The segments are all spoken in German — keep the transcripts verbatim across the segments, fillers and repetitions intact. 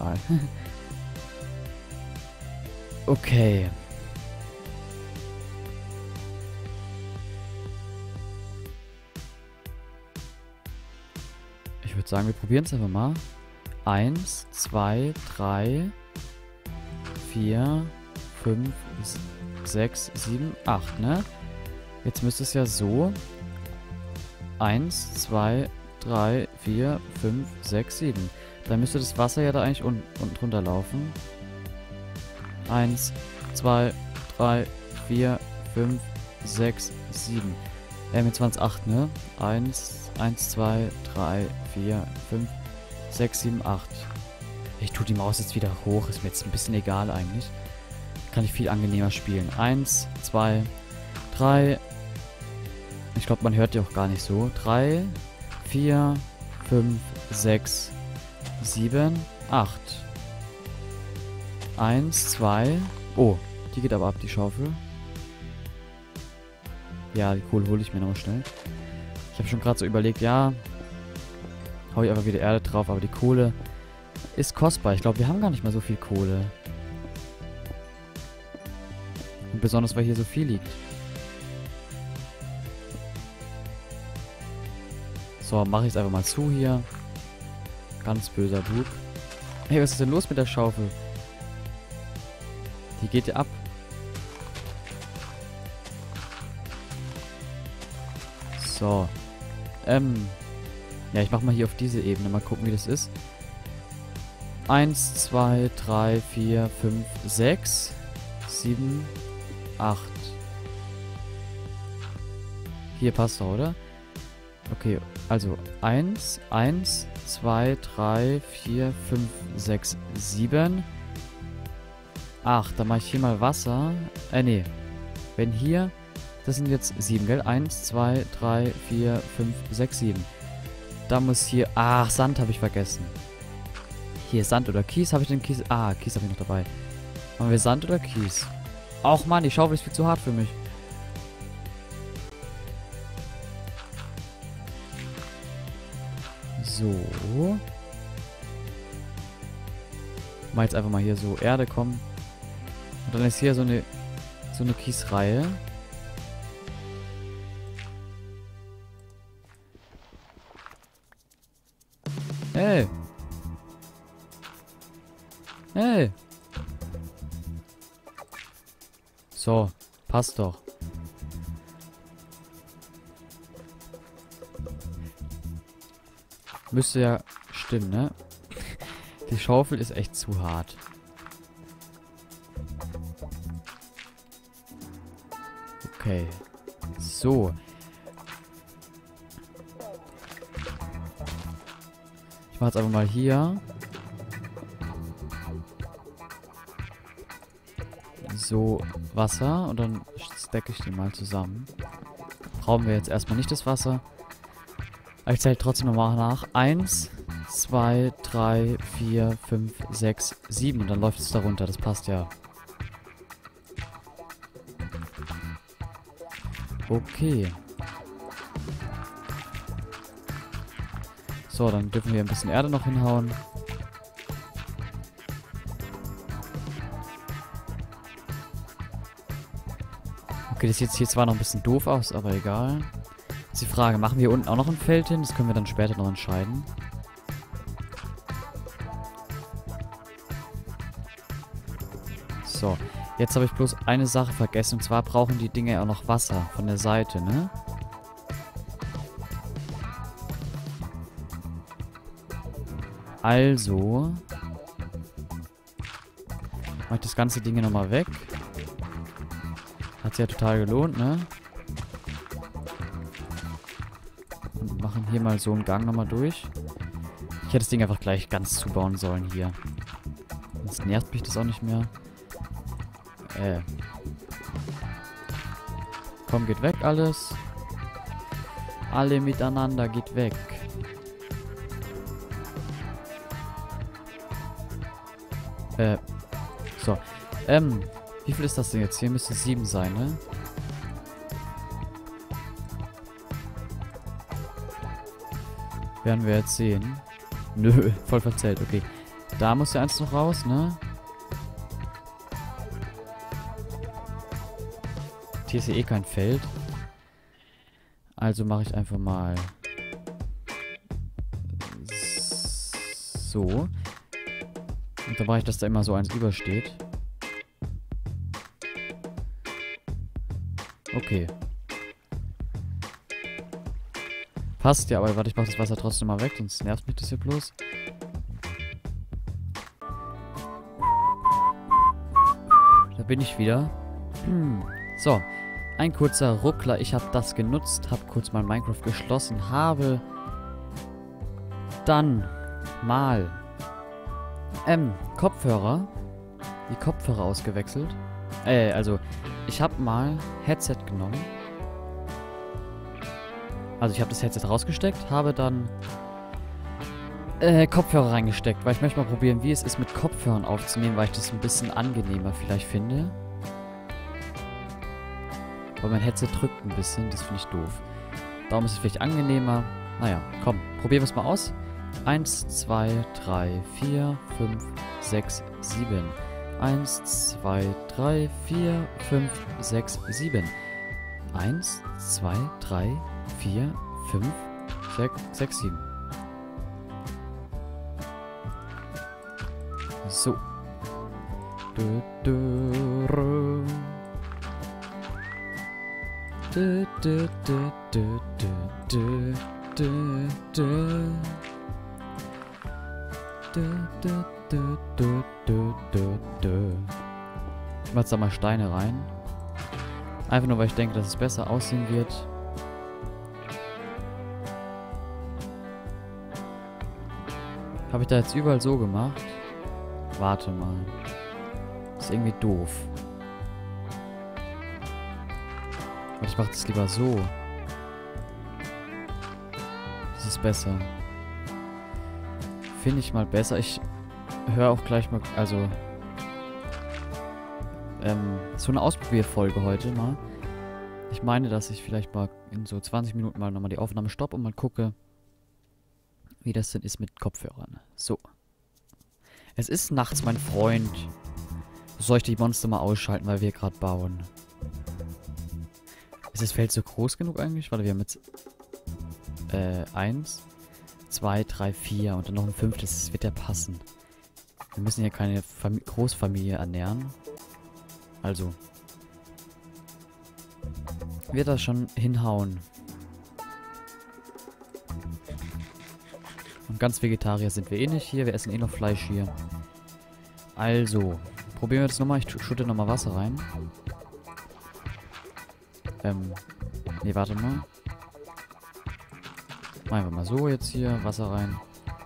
egal. Okay. Ich würde sagen, wir probieren es einfach mal. Eins, zwei, drei, vier, fünf, sechs, sieben, acht, ne? Jetzt müsste es ja so. Eins, zwei, drei, vier, fünf, sechs, sieben. Dann müsste das Wasser ja da eigentlich un unten drunter laufen. Eins, zwei, drei, vier, fünf, sechs, sieben. Ähm, jetzt waren es acht, ne? Eins, eins, zwei, drei, vier, fünf, sechs, sieben, acht. Ich tue die Maus jetzt wieder hoch. Ist mir jetzt ein bisschen egal eigentlich. Kann ich viel angenehmer spielen. Eins, zwei, drei. Ich glaube, man hört die auch gar nicht so. Drei, vier, fünf, sechs, sieben, acht. Eins, zwei. Oh, die geht aber ab, die Schaufel. Ja, die Kohle hole ich mir nochmal schnell. Ich habe schon gerade so überlegt, ja, hau ich einfach wieder Erde drauf, aber die Kohle ist kostbar. Ich glaube, wir haben gar nicht mehr so viel Kohle. Und besonders, weil hier so viel liegt. So, mache ich es einfach mal zu hier. Ganz böser Bub. Hey, was ist denn los mit der Schaufel? Die geht ja ab. So. Ähm. Ja, ich mach mal hier auf diese Ebene. Mal gucken, wie das ist. Eins, zwei, drei, vier, fünf, sechs, sieben, acht. Hier passt doch, oder? Okay, also eins, eins, zwei, drei, vier, fünf, sechs, sieben, acht. Dann mache ich hier mal Wasser. Äh, nee. Wenn hier... Das sind jetzt sieben, gell? eins, zwei, drei, vier, fünf, sechs, sieben. Da muss hier... Ach, Sand habe ich vergessen. Hier, Sand oder Kies. Habe ich den Kies... Ah, Kies habe ich noch dabei. Machen wir Sand oder Kies? Och, Mann, die Schaufel ist viel zu hart für mich. So. Mal jetzt einfach mal hier so Erde kommen. Und dann ist hier so eine... So eine Kiesreihe. Hey. Hey. So, passt doch. Müsste ja stimmen, ne? Die Schaufel ist echt zu hart. Okay. So. Ich mache jetzt einfach mal hier. So, Wasser. Und dann stacke ich die mal zusammen. Brauchen wir jetzt erstmal nicht das Wasser. Aber ich zähle trotzdem nochmal nach. Eins, zwei, drei, vier, fünf, sechs, sieben. Und dann läuft es da runter. Das passt ja. Okay. So, dann dürfen wir ein bisschen Erde noch hinhauen. Okay, das sieht jetzt hier zwar noch ein bisschen doof aus, aber egal. Jetzt die Frage, machen wir hier unten auch noch ein Feld hin? Das können wir dann später noch entscheiden. So, jetzt habe ich bloß eine Sache vergessen. Und zwar brauchen die Dinge auch noch Wasser von der Seite, ne? Also mache ich das ganze Ding hier nochmal weg. Hat sich ja total gelohnt, ne? Und machen hier mal so einen Gang nochmal durch. Ich hätte das Ding einfach gleich ganz zubauen sollen hier. Sonst nervt mich das auch nicht mehr. Äh. Komm, geht weg alles. Alle miteinander, geht weg. Äh. So. Ähm. Wie viel ist das denn jetzt? Hier müsste sieben sein, ne? Werden wir jetzt sehen. Nö, voll verzählt, okay. Da muss ja eins noch raus, ne? Hier ist ja eh kein Feld. Also mache ich einfach mal so. Und dann mache ich, dass da immer so eins übersteht. Okay. Passt ja, aber warte, ich mache das Wasser trotzdem mal weg, sonst nervt mich das hier bloß. Da bin ich wieder. Hm. So, ein kurzer Ruckler. Ich habe das genutzt, habe kurz mal Minecraft geschlossen, habe dann mal ähm, Kopfhörer, die Kopfhörer ausgewechselt. Äh, also, ich habe mal Headset genommen. Also, ich habe das Headset rausgesteckt, habe dann äh, Kopfhörer reingesteckt, weil ich möchte mal probieren, wie es ist, mit Kopfhörern aufzunehmen, weil ich das ein bisschen angenehmer vielleicht finde. Weil mein Headset drückt ein bisschen, das finde ich doof. Darum ist es vielleicht angenehmer. Naja, komm, probieren wir es mal aus. eins, zwei, drei, vier, fünf, sechs, sieben. eins, zwei, drei, vier, fünf, sechs, sieben. eins, zwei, drei, vier, fünf, sechs, sieben. So. Du, du, ru. Du, du, du, du, du, du, du. Du, du, du, du, du, du, du. Ich mach jetzt da mal Steine rein. Einfach nur, weil ich denke, dass es besser aussehen wird. Habe ich da jetzt überall so gemacht? Warte mal. Ist irgendwie doof. Und ich mache das lieber so. Das ist besser. Finde ich mal besser. Ich höre auch gleich mal, also ähm, so eine Ausprobierfolge heute mal. Ich meine, dass ich vielleicht mal in so zwanzig Minuten mal nochmal die Aufnahme stoppe und mal gucke, wie das denn ist mit Kopfhörern. So. Es ist nachts, mein Freund. Soll ich die Monster mal ausschalten, weil wir gerade bauen? Ist das Feld so groß genug eigentlich? Warte, wir haben jetzt äh, eins, zwei, drei, vier und dann noch ein fünftes. Das wird ja passen. Wir müssen hier keine Fam- Großfamilie ernähren. Also. Wird das schon hinhauen. Und ganz Vegetarier sind wir eh nicht hier. Wir essen eh noch Fleisch hier. Also. Probieren wir das nochmal. Ich schütte nochmal Wasser rein. Ähm. Nee, warte mal. Machen wir mal so jetzt hier. Wasser rein.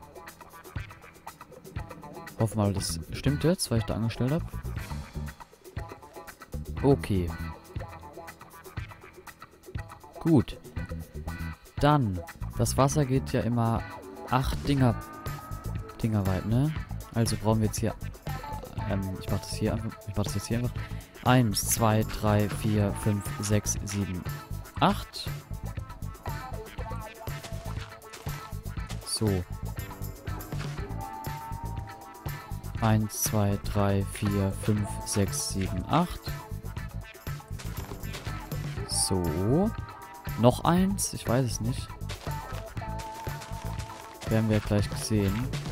Hoffen mal, das stimmt jetzt, weil ich da angestellt habe. Okay. Gut. Dann. Das Wasser geht ja immer acht Dinger, Dinger weit, ne? Also brauchen wir jetzt hier. Ähm, ich mach das hier einfach. Ich mach das jetzt hier einfach. eins, zwei, drei, vier, fünf, sechs, sieben, acht. So. eins, zwei, drei, vier, fünf, sechs, sieben, acht. So. Noch eins? Ich weiß es nicht. Werden wir gleich sehen.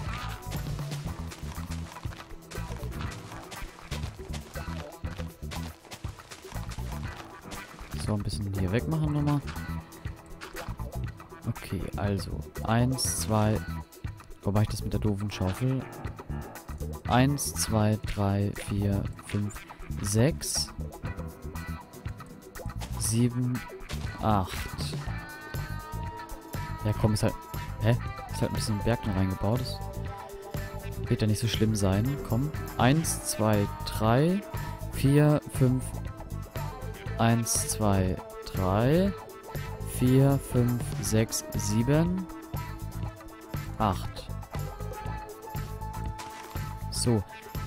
So, ein bisschen hier wegmachen nochmal. Okay, also. Eins, zwei. Wo mache ich das mit der doofen Schaufel? Eins, zwei, drei, vier, fünf, sechs, sieben, acht. Ja, komm, ist halt. Hä? Ist halt ein bisschen Berg noch reingebaut. Das wird ja nicht so schlimm sein. Komm. Eins, zwei, drei, vier, fünf. Eins, zwei, drei, vier, fünf, sechs, sieben, acht. So.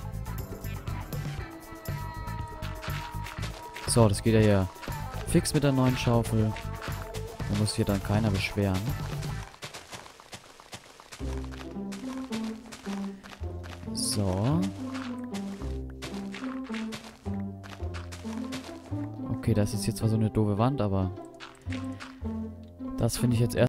So, das geht ja hier fix mit der neuen Schaufel. Da muss hier dann keiner beschweren. So. Okay, das ist jetzt zwar so eine doofe Wand, aber das finde ich jetzt erst